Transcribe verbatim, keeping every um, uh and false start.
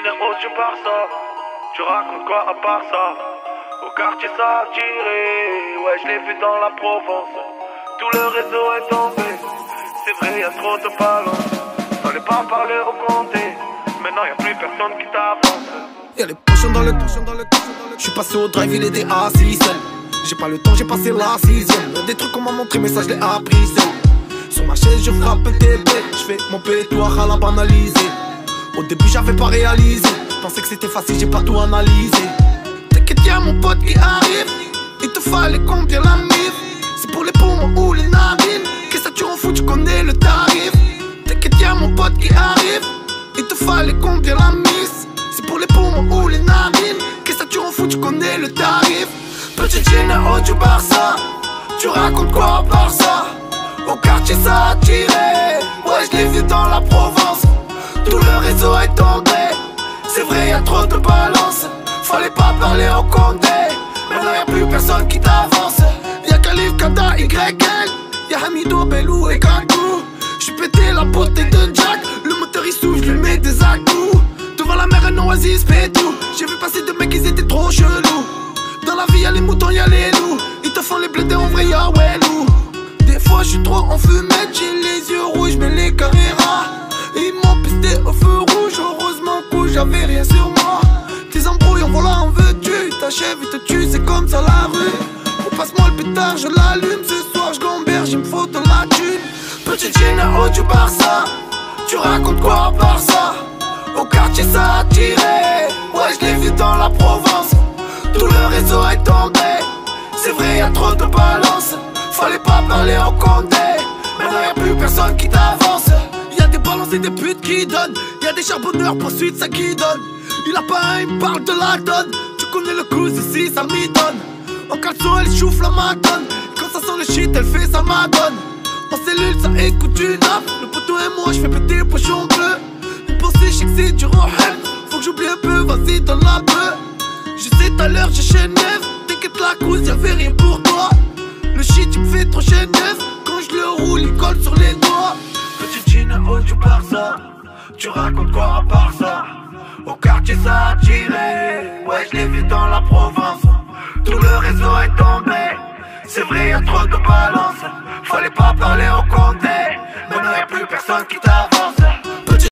Gino du Barça. Tu racontes quoi à part ça? Au quartier ça a tiré. Ouais, je l'ai vu dans la Provence. Tout le réseau est tombé. C'est vrai, y'a trop de balance. Fallait pas parler au comté. Maintenant y'a plus personne qui t'avance. Y'a les pochons dans le pochon dans le J'suis passé au drive, il était assis seul. J'ai pas le temps, j'ai passé la sixième. Y'a des trucs qu'on m'a montré, mais ça je l'ai appris seul. Sur ma chaise, je frappe le T B. J'fais mon pétoire à la banaliser. Au début, j'avais pas réalisé. J'pensais que c'était facile, j'ai pas tout analysé. T'inquiète, y'a mon pote qui arrive. Il te fallait combien la mif? C'est pour les poumons ou les narines. Qu'est-ce que tu en fous, tu connais le tarif. T'inquiète, y'a mon pote qui arrive. Il te fallait combien la miss? C'est pour les poumons ou les narines. Qu'est-ce que tu en fous, tu connais le tarif. Petit Gino du Barça. Tu racontes quoi à part ça? Au quartier ça a tiré. Ouais, je l'ai vu dans la Provence. Tout le réseau est tombé. C'est vrai, y'a trop de balance. Fallait pas parler au condé. Maintenant y'a plus personne qui t'avance. Y'a Khalif, Kada, Y L. Y'a Hamido, Belou et Kakou. J'suis pété la beauté de Jack. Le moteur il souffle, j'lui mets des à-coups. Devant la mer, un oasis, tout. J'ai vu passer deux mecs, ils étaient trop chelous. Dans la vie y'a les moutons, y'a les loups. Ils te font les blindés en vrai, y'a Wellou. Des fois j'suis trop en fumette, j'ai les yeux rouges, mais les carreras. Ils m'ont pisté au feu rouge, heureusement que j'avais rien sur moi. Tes embrouilles, voilà en veux-tu. T'achèves, ils te tuent, c'est comme ça la rue. On passe-moi le pétard, je l'allume. Ce soir je gamberge, il me faut de la thune. Petit Gino du Barça. Tu racontes quoi à part ça? Au quartier ça a tiré. Ouais, je l'ai vu dans la Provence. Tout le réseau est tombé. C'est vrai, y'a trop de balance. Fallait pas parler au condé. Maintenant y'a plus personne qui t'avance. Y'a des balances et des putes qui donnent. Y'a des charbonneurs, poursuite ça qui donne. Il a pas un, il parle de la donne. Tu connais le coup ici, ça m'y donne. En caleçon elle chouffe la madone. Quand ça sent le shit, elle fait sa madone. En cellule ça écoute du neuf. Le poteau et moi j'fais péter le pochon bleu. Une pensée, j'sais que c'est du rohem. Faut que j'oublie un peu, vas-y donne la peu. Je sais tout à l'heure j'ai chaîne neuf. T'inquiète la cause, y'avait rien pour toi. Le shit il me fait trop chaîne neuf. Quand je le roule il colle sur les doigts. Petit Gino du Barça. Tu racontes quoi à part ça? Au quartier ça a tiré. Ouais, je l'ai vu dans la Provence. Tout le réseau est tombé. C'est vrai, y'a trop de balance. Fallait pas parler au condé. Maintenant y'a plus personne qui t'avance.